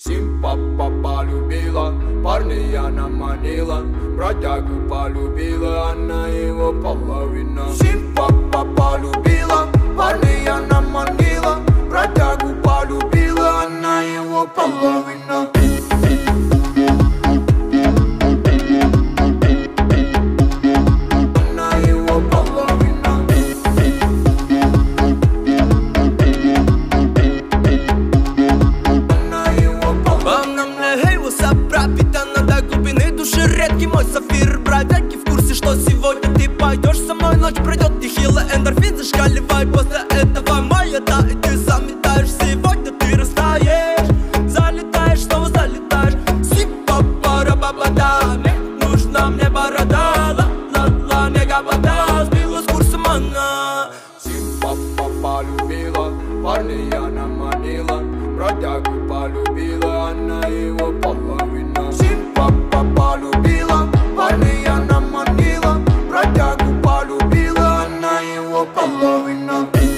Симпа полюбила, парня она манила, бродягу полюбила, она его половина. Симпа полюбила, парня она манила, бродягу полюбила, она его половина. Редкий мой сафир, бродяги в курсе, что сегодня ты пойдешь со мной. Ночь пройдет нехило, эндорфин зашкаливай. После этого моя, да, и ты заметаешь. Сегодня ты растаешь, залетаешь, снова залетаешь. Сипа-пара-ба-ба-да, мне нужна мне борода. Ла-ла-ла, мега вода, сбила с курсом она. Симпа полюбила, парня она манила, бродягу полюбила, она его половина. Симпа полюбила, парня она манила, бродягу полюбила, она его половина.